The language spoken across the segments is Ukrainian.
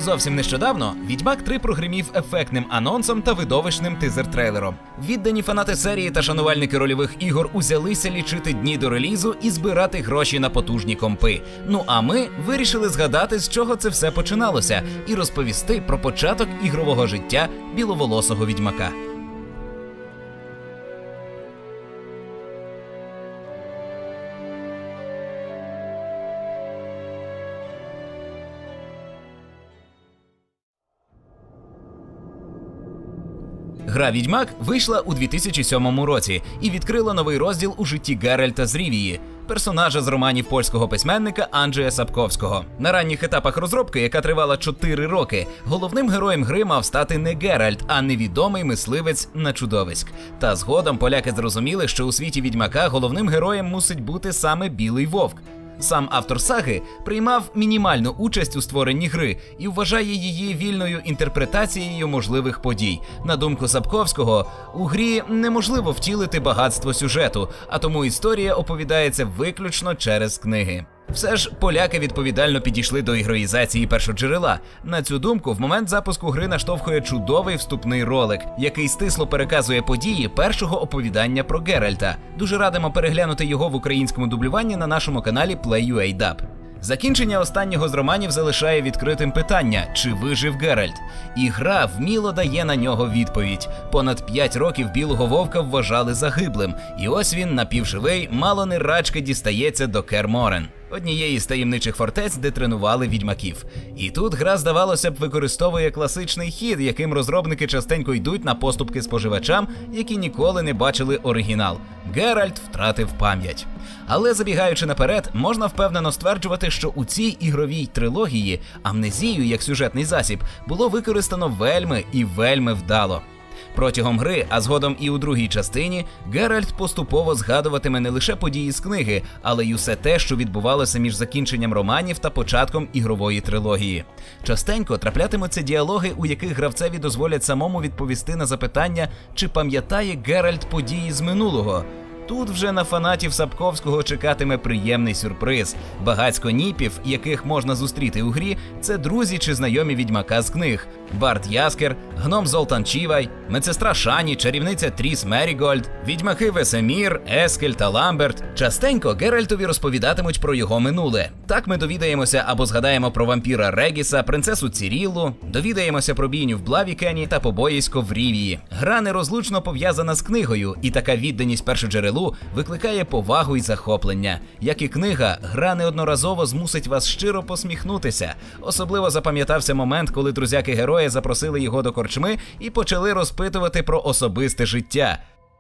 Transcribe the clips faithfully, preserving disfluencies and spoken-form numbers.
Зовсім нещодавно «Відьмак три» прогримів ефектним анонсом та видовищним тизер-трейлером. Віддані фанати серії та шанувальники рольових ігор узялися лічити дні до релізу і збирати гроші на потужні компи. Ну а ми вирішили згадати, з чого це все починалося, і розповісти про початок ігрового життя біловолосого відьмака. Гра «Відьмак» вийшла у дві тисячі сьомому році і відкрила новий розділ у житті Геральта з Рівії, персонажа з романів польського письменника Анджея Сапковського. На ранніх етапах розробки, яка тривала чотири роки, головним героєм гри мав стати не Геральт, а невідомий мисливець на чудовиськ. Та згодом поляки зрозуміли, що у світі Відьмака головним героєм мусить бути саме Білий Вовк. Сам автор саги приймав мінімальну участь у створенні гри і вважає її вільною інтерпретацією можливих подій. На думку Сапковського, у грі неможливо втілити багатство сюжету, а тому історія оповідається виключно через книги. Все ж поляки відповідально підійшли до ігроїзації першоджерела. На цю думку в момент запуску гри наштовхує чудовий вступний ролик, який стисло переказує події першого оповідання про Геральта. Дуже радимо переглянути його в українському дублюванні на нашому каналі Play.ua.dub. Закінчення останнього з романів залишає відкритим питання, чи вижив Геральт. І гра вміло дає на нього відповідь. Понад п'ять років Білого Вовка вважали загиблим, і ось він, напівживий, мало не рачки дістається до Кер Морhen, однієї з таємничих фортець, де тренували відьмаків. І тут гра, здавалося б, використовує класичний хід, яким розробники частенько йдуть на поступки споживачам, які ніколи не бачили оригінал. Геральт втратив пам'ять. Але забігаючи наперед, можна впевнено стверджувати, що у цій ігровій трилогії амнезію як сюжетний засіб було використано вельми і вельми вдало. Протягом гри, а згодом і у другій частині, Геральт поступово згадуватиме не лише події з книги, але й усе те, що відбувалося між закінченням романів та початком ігрової трилогії. Частенько траплятимуться діалоги, у яких гравцеві дозволять самому відповісти на запитання, чи пам'ятає Геральт події з минулого. Тут вже на фанатів Сапковського чекатиме приємний сюрприз. Багацько ніпів, яких можна зустріти у грі, це друзі чи знайомі відьмака з книг. Бард Яскер, гном Золтан Чівай, медсестра Шані, чарівниця Тріс Мерігольд, відьмаки Весемір, Ескель та Ламберт. Частенько Геральтові розповідатимуть про його минуле. Так ми довідаємося або згадаємо про вампіра Регіса, принцесу Ціріллу, довідаємося про бійню в Блавікені та побоїсько в Рівії. Гра нерозлучно пов'язана з книгою, і така відданість першоджерелу викликає повагу і захоплення. Як і книга, гра неодноразово змусить вас щиро посміхнутися. Особливо запам'ятався момент, коли друзяки героя запросили його до корчми і почали розпитувати про особисте життя.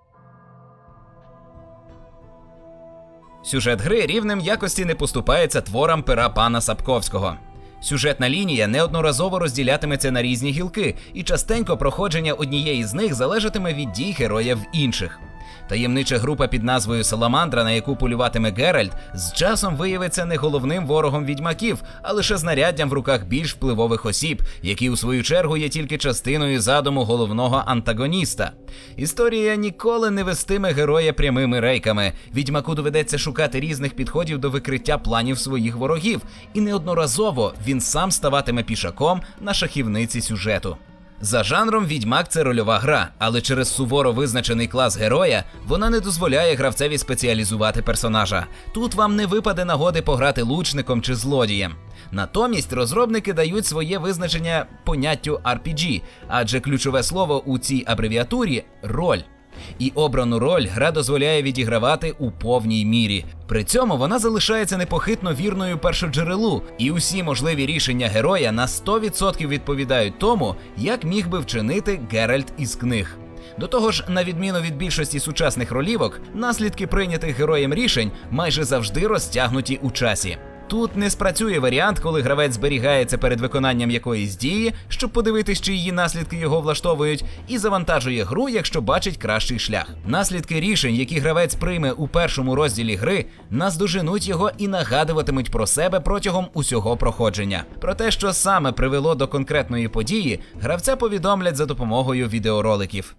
Сюжет гри рівнем якості не поступається творам пера пана Сапковського. Сюжетна лінія неодноразово розділятиметься на різні гілки, і частенько проходження однієї з них залежатиме від дій героя в інших. Таємнича група під назвою Саламандра, на яку полюватиме Геральт, з часом виявиться не головним ворогом відьмаків, а лише знаряддям в руках більш впливових осіб, які у свою чергу є тільки частиною задуму головного антагоніста. Історія ніколи не вестиме героя прямими рейками. Відьмаку доведеться шукати різних підходів до викриття планів своїх ворогів, і неодноразово він сам ставатиме пішаком на шахівниці сюжету. За жанром «Відьмак» – це рольова гра, але через суворо визначений клас героя вона не дозволяє гравцеві спеціалізувати персонажа. Тут вам не випаде нагоди пограти лучником чи злодієм. Натомість розробники дають своє визначення поняттю ар пі джі, адже ключове слово у цій абревіатурі – роль. І обрану роль гра дозволяє відігравати у повній мірі. При цьому вона залишається непохитно вірною першоджерелу, і усі можливі рішення героя на сто відсотків відповідають тому, як міг би вчинити Геральт із книг. До того ж, на відміну від більшості сучасних ролівок, наслідки прийнятих героєм рішень майже завжди розтягнуті у часі. Тут не спрацює варіант, коли гравець зберігається перед виконанням якоїсь дії, щоб подивитись, чи її наслідки його влаштовують, і завантажує гру, якщо бачить кращий шлях. Наслідки рішень, які гравець прийме у першому розділі гри, наздоженуть його і нагадуватимуть про себе протягом усього проходження. Про те, що саме привело до конкретної події, гравця повідомлять за допомогою відеороликів.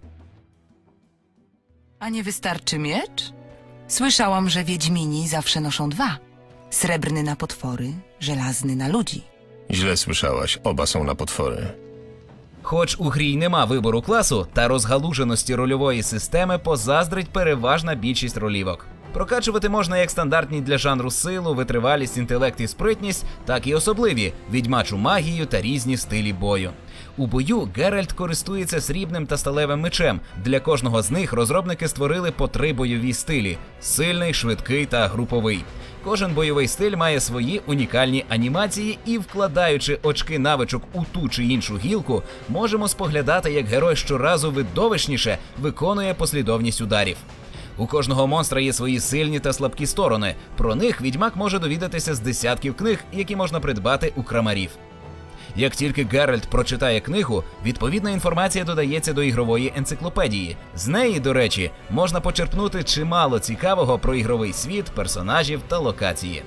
A nie wystarczy miecz? Słyszałam, że wiedźmini zawsze noszą dwa. Srebrny na potwory, żelazny na ludzi. Źle słyszałaś, oba są na potwory. Хоч у грі й нема вибору класу, та розгалуженості рольової системи позаздрить переважна більшість ролівок. Прокачувати можна як стандартні для жанру силу, витривалість, інтелект і спритність, так і особливі – відьмачу магію та різні стилі бою. У бою Геральт користується срібним та сталевим мечем. Для кожного з них розробники створили по три бойові стилі – сильний, швидкий та груповий. Кожен бойовий стиль має свої унікальні анімації і, вкладаючи очки навичок у ту чи іншу гілку, можемо споглядати, як герой щоразу видовищніше виконує послідовність ударів. У кожного монстра є свої сильні та слабкі сторони. Про них відьмак може довідатися з десятків книг, які можна придбати у крамарів. Як тільки Геральт прочитає книгу, відповідна інформація додається до ігрової енциклопедії. З неї, до речі, можна почерпнути чимало цікавого про ігровий світ, персонажів та локації.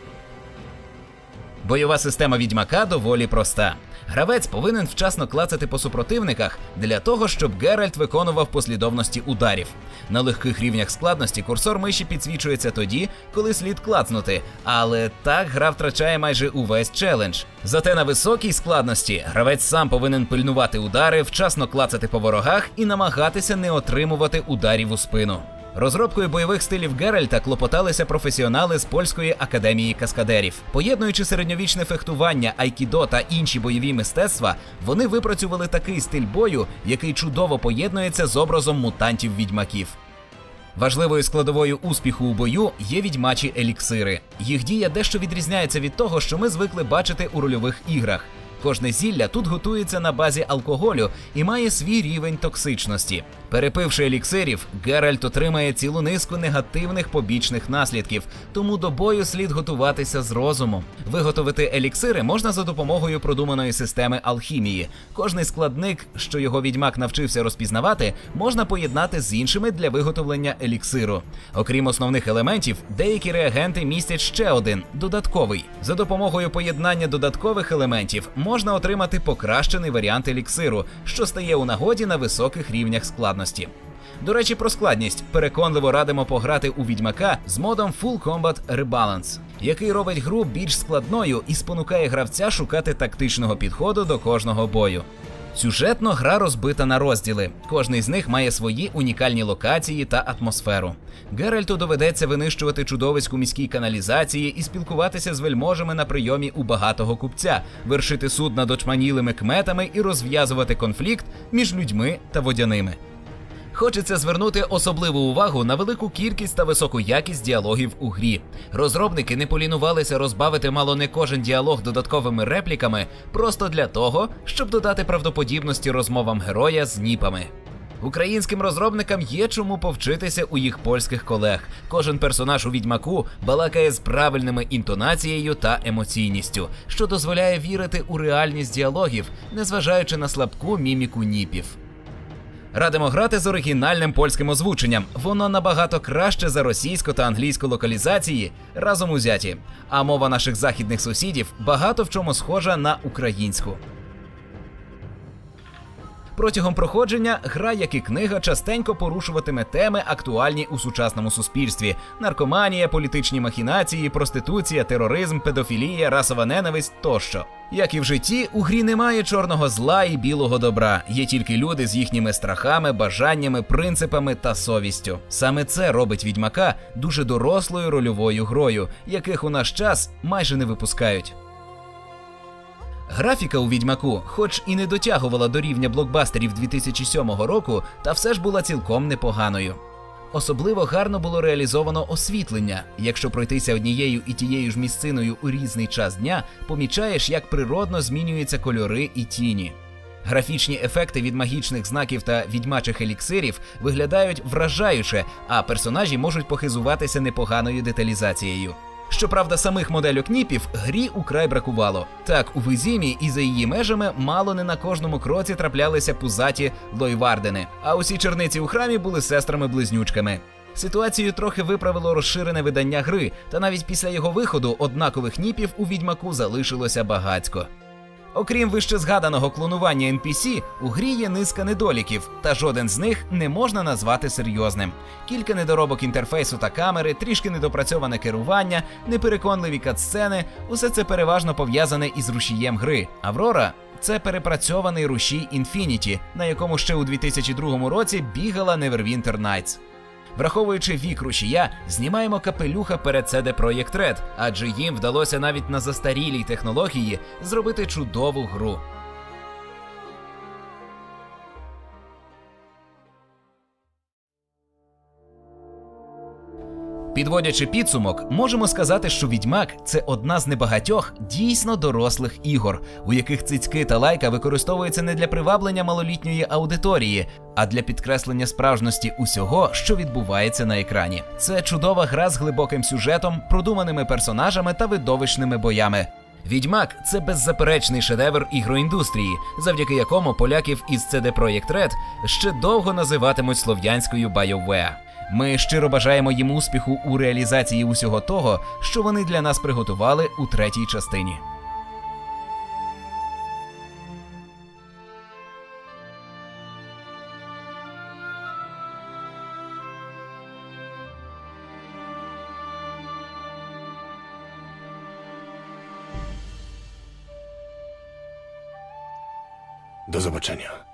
Бойова система відьмака доволі проста. Гравець повинен вчасно клацати по супротивниках для того, щоб Геральт виконував послідовності ударів. На легких рівнях складності курсор миші підсвічується тоді, коли слід клацнути, але так гра втрачає майже увесь челендж. Зате на високій складності гравець сам повинен пильнувати удари, вчасно клацати по ворогах і намагатися не отримувати ударів у спину. Розробкою бойових стилів Геральта клопоталися професіонали з Польської академії каскадерів. Поєднуючи середньовічне фехтування, айкідо та інші бойові мистецтва, вони випрацювали такий стиль бою, який чудово поєднується з образом мутантів-відьмаків. Важливою складовою успіху у бою є відьмачі еліксири. Їх дія дещо відрізняється від того, що ми звикли бачити у рольових іграх. Кожне зілля тут готується на базі алкоголю і має свій рівень токсичності. Перепивши еліксирів, Геральт отримає цілу низку негативних побічних наслідків, тому до бою слід готуватися з розумом. Виготовити еліксири можна за допомогою продуманої системи алхімії. Кожний складник, що його відьмак навчився розпізнавати, можна поєднати з іншими для виготовлення еліксиру. Окрім основних елементів, деякі реагенти містять ще один – додатковий. За допомогою поєднання додаткових елементів можна отримати покращений варіант еліксиру, що стає у нагоді на високих рівнях складності. До речі, про складність. Переконливо радимо пограти у Відьмака з модом Full Combat Rebalance, який робить гру більш складною і спонукає гравця шукати тактичного підходу до кожного бою. Сюжетно гра розбита на розділи. Кожний з них має свої унікальні локації та атмосферу. Геральту доведеться винищувати чудовиськ у міській каналізації і спілкуватися з вельможами на прийомі у багатого купця, вершити суд над очманілими кметами і розв'язувати конфлікт між людьми та водяними. Хочеться звернути особливу увагу на велику кількість та високу якість діалогів у грі. Розробники не полінувалися розбавити мало не кожен діалог додатковими репліками просто для того, щоб додати правдоподібності розмовам героя з ніпами. Українським розробникам є чому повчитися у їх польських колег. Кожен персонаж у Відьмаку балакає з правильними інтонацією та емоційністю, що дозволяє вірити у реальність діалогів, незважаючи на слабку міміку ніпів. Радимо грати з оригінальним польським озвученням. Воно набагато краще за російську та англійську локалізації разом узяті. А мова наших західних сусідів багато в чому схожа на українську. Протягом проходження гра, як і книга, частенько порушуватиме теми, актуальні у сучасному суспільстві. Наркоманія, політичні махінації, проституція, тероризм, педофілія, расова ненависть тощо. Як і в житті, у грі немає чорного зла і білого добра. Є тільки люди з їхніми страхами, бажаннями, принципами та совістю. Саме це робить Відьмака дуже дорослою рольовою грою, яких у наш час майже не випускають. Графіка у Відьмаку, хоч і не дотягувала до рівня блокбастерів дві тисячі сьомого року, та все ж була цілком непоганою. Особливо гарно було реалізовано освітлення. Якщо пройтися однією і тією ж місциною у різний час дня, помічаєш, як природно змінюються кольори і тіні. Графічні ефекти від магічних знаків та відьмачих еліксирів виглядають вражаюче, а персонажі можуть похизуватися непоганою деталізацією. Щоправда, самих модельок ніпів грі украй бракувало. Так, у Визімі і за її межами мало не на кожному кроці траплялися пузаті лойвардени, а усі черниці у храмі були сестрами-близнючками. Ситуацію трохи виправило розширене видання гри, та навіть після його виходу однакових ніпів у Відьмаку залишилося багацько. Окрім вищезгаданого клонування ен пі сі, у грі є низка недоліків, та жоден з них не можна назвати серйозним. Кілька недоробок інтерфейсу та камери, трішки недопрацьоване керування, непереконливі катсцени – усе це переважно пов'язане із рушієм гри. Аврора – це перепрацьований рушій Infinity, на якому ще у дві тисячі другому році бігала Neverwinter Nights. Враховуючи вік рушія, знімаємо капелюха перед сі ді Projekt Red, адже їм вдалося навіть на застарілій технології зробити чудову гру. Підводячи підсумок, можемо сказати, що «Відьмак» – це одна з небагатьох дійсно дорослих ігор, у яких цицьки та лайка використовуються не для приваблення малолітньої аудиторії, а для підкреслення справжності усього, що відбувається на екрані. Це чудова гра з глибоким сюжетом, продуманими персонажами та видовищними боями. «Відьмак» – це беззаперечний шедевр ігроіндустрії, завдяки якому поляків із сі ді Projekt Red ще довго називатимуть слов'янською BioWare. Ми щиро бажаємо їм успіху у реалізації усього того, що вони для нас приготували у третій частині. Do zobaczenia.